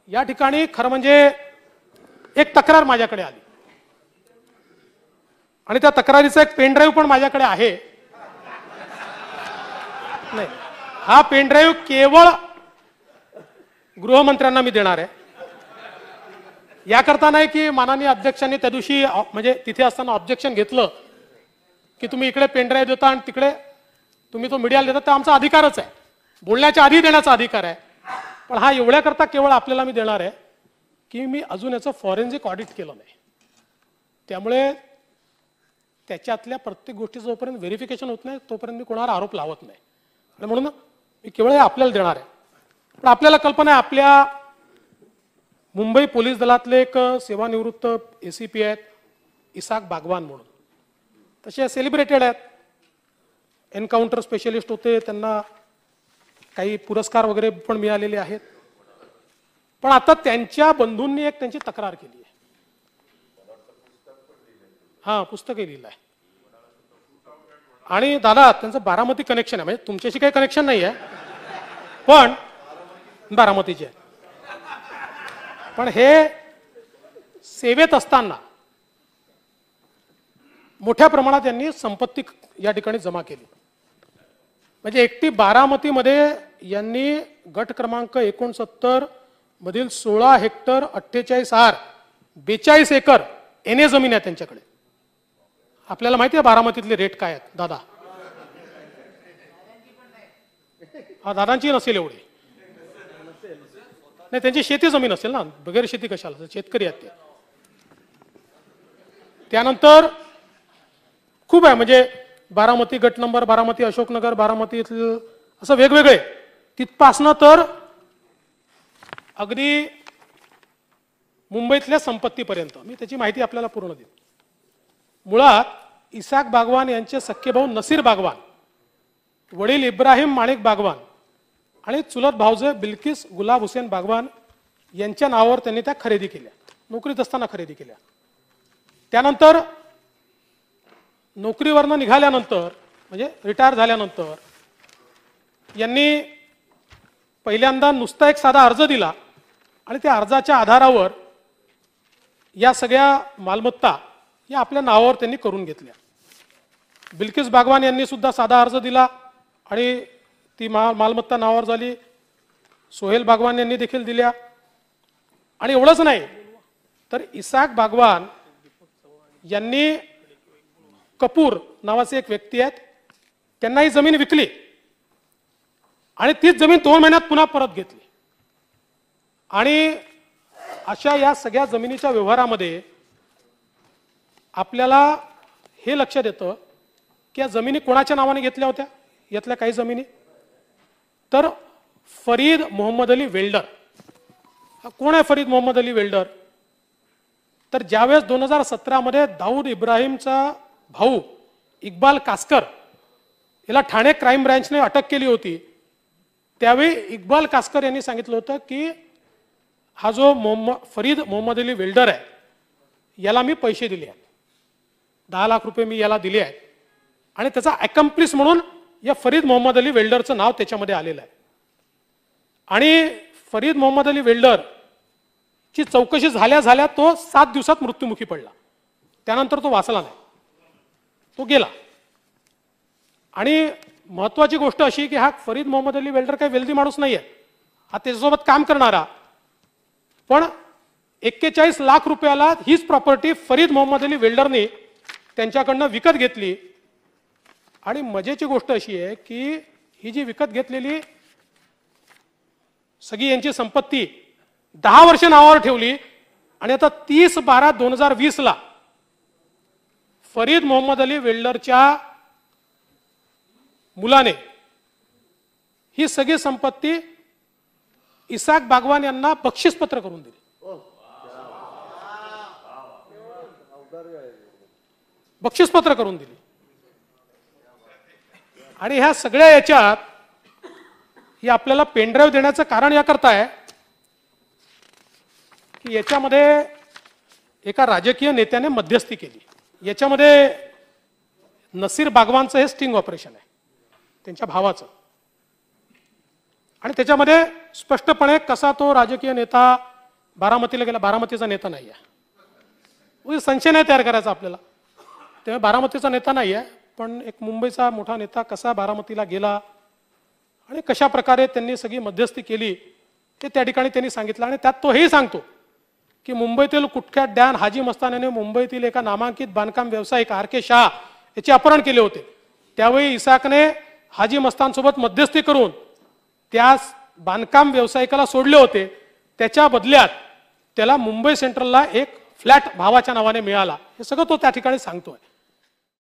या ठिकाणी खरं म्हणजे एक तक्रार माझ्याकडे आली आणि त्या तक्रारीचा एक पेन ड्राईव्ह पण माझ्याकडे आहे. नाही, हा पेन ड्राईव्ह केवळ गृहमंत्र्यांना मी देणार आहे. याकरता नाही की माननीय अध्यक्षांनी त्या दिवशी म्हणजे तिथे असताना ऑब्जेक्शन घेतलं की तुम्ही इकडे पेन ड्राईव्ह देता आणि तिकडे तुम्ही तो मीडियाला देता. ते आमचा अधिकारच आहे, बोलण्याच्या आधी देण्याचा अधिकार आहे. पण हा एवढ्याकरता केवळ आपल्याला मी देणार आहे की मी अजून याचं फॉरेन्सिक ऑडिट केलं नाही. त्यामुळे त्याच्यातल्या प्रत्येक गोष्टी जोपर्यंत व्हेरिफिकेशन होत नाही तोपर्यंत मी कोणावर आरोप लावत नाही. म्हणून मी केवळ हे आपल्याला देणार आहे. पण आपल्याला कल्पना आहे, आपल्या मुंबई पोलीस दलातले एक सेवानिवृत्त ACP आहेत इसाक बागवान म्हणून. तसे सेलिब्रेटेड आहेत, एन्काउंटर स्पेशलिस्ट होते, त्यांना काही पुरस्कार वगैरे पण मिळालेले आहेत. पण आता त्यांच्या बंधूंनी एक त्यांची तक्रार केली आहे. हा, पुस्तकही लिहिलं आहे. आणि दादा त्यांचं बारामती कनेक्शन आहे, म्हणजे तुमच्याशी काही कनेक्शन नाही आहे पण बारामतीचे आहे. पण हे सेवेत असताना मोठ्या प्रमाणात यांनी संपत्ती या ठिकाणी जमा केली. म्हणजे एकटी बारामतीमध्ये यांनी गट क्रमांक 69 मधील 16 हेक्टर 48 आर 42 एकर एने जमीन आहे त्यांच्याकडे. आपल्याला माहिती आहे बारामतीतले रेट काय आहेत दादा? हा, दादांची नसेल एवढी. नाही, त्यांची शेती जमीन असेल ना, बगैर शेती कशाला, शेतकरी आहेत ते. त्यानंतर खूप आहे, म्हणजे बारामती गट नंबर, बारामती अशोकनगर, बारामती असं वेगवेगळे, तिथपासनं तर अगदी मुंबईतल्या संपत्तीपर्यंत मी त्याची माहिती आपल्याला पूर्ण देईन. मुळात इसाक बागवान यांचे सख्खे भाऊ नसीर बागवान, वडील इब्राहिम माणिक बागवान आणि चुलत भाऊजे बिल्किस गुलाब हुसेन बागवान यांच्या नावावर त्यांनी त्या खरेदी केल्या, नोकरीत असताना खरेदी केल्या. त्यानंतर नोकरीवरनं निघाल्यानंतर म्हणजे रिटायर झाल्यानंतर यांनी पहिल्यांदा नुसता एक साधा अर्ज दिला आणि त्या अर्जाच्या आधारावर या सगळ्या मालमत्ता या आपल्या नावावर त्यांनी करून घेतल्या. बिल्किस बागवान यांनी सुद्धा साधा अर्ज दिला आणि ती मालमत्ता नावावर झाली. सोहेल बागवान यांनी देखील दिल्या. आणि एवढंच नाही तर इसाक बागवान यांनी कपूर नावाचे एक व्यक्ती आहेत, त्यांना ही जमीन विकली आणि तीच जमीन 2 महिन्यात पुन्हा परत घेतली. आणि अशा या सगळ्या जमिनीच्या व्यवहारामध्ये आपल्याला हे लक्षात येतं की या जमिनी कोणाच्या नावाने घेतल्या होत्या. यातल्या काही जमिनी तर फरीद मोहम्मद अली वेल्डर. कोण आहे फरीद मोहम्मद अली वेल्डर? तर ज्यावेळेस 2017 मध्ये दाऊद इब्राहिमचा भाऊ इक्बाल कासकर याला ठाणे क्राईम ब्रँचने अटक केली होती, त्यावेळी इक्बाल कासकर यांनी सांगितलं होतं की हा जो फरीद मोहम्मद अली वेल्डर आहे याला मी पैसे दिले आहेत, 10 लाख रुपये मी याला दिले आहेत आणि त्याचा अकम्प्लिस म्हणून या फरीद मोहम्मद अली वेल्डरचं नाव त्याच्यामध्ये आलेलं आहे. आणि फरीद मोहम्मद अली वेल्डर ची चौकशी झाल्या तो 7 दिवसात मृत्युमुखी पडला. त्यानंतर तो वाचला नाही, तो गेला. आणि महत्वाची गोष्ट अशी की हा फरीद मोहम्मद अली वेल्डर काही वेल्दी माणूस नाहीये, हा त्याच्यासोबत काम करणारा. पण 41 लाख रुपयाला हीच प्रॉपर्टी फरीद मोहम्मद अली वेल्डरने त्यांच्याकडनं विकत घेतली. आणि मजेची गोष्ट अशी आहे की ही जी विकत घेतलेली सगळी यांची संपत्ती 10 वर्ष नावावर ठेवली आणि आता 30/12/2020 ला फरीद मोहम्मद अली वेल्डरच्या मुलाने ही सगळी संपत्ती इसाक बागवान यांना बक्षीसपत्र करून दिली. बक्षीसपत्र करून दिली. आणि ह्या सगळ्या याच्यात ही आपल्याला पेनड्राईव्ह देण्याचं कारण याकरता आहे की याच्यामध्ये एका राजकीय नेत्याने मध्यस्थी केली. याच्यामध्ये नसीर बागवानचं हे स्टिंग ऑपरेशन आहे, त्यांच्या भावाचं. आणि त्याच्यामध्ये स्पष्टपणे कसा तो राजकीय नेता बारामतीला गेला, बारामतीचा नेता नाही आहे, संशय नाही तयार करायचा आपल्याला. तेव्हा बारामतीचा नेता नाही आहे, पण एक मुंबईचा मोठा नेता कसा बारामतीला गेला आणि कशा प्रकारे त्यांनी सगळी मध्यस्थी केली हे त्या ठिकाणी त्यांनी सांगितलं. आणि त्यात तो हेही सांगतो की मुंबईतील कुख्यात डॅन हाजी मस्तान याने मुंबईतील एका नामांकित बांधकाम व्यावसायिक R.K. शाह याचे अपहरण केले होते. त्यावेळी इसाकने हाजी मस्तानसोबत मध्यस्थी करून त्या बांधकाम व्यावसायिकाला सोडले होते. त्याच्या बदल्यात त्याला मुंबई सेंट्रलला एक फ्लॅट भावाच्या नावाने मिळाला. हे सगळं तो त्या ठिकाणी सांगतोय.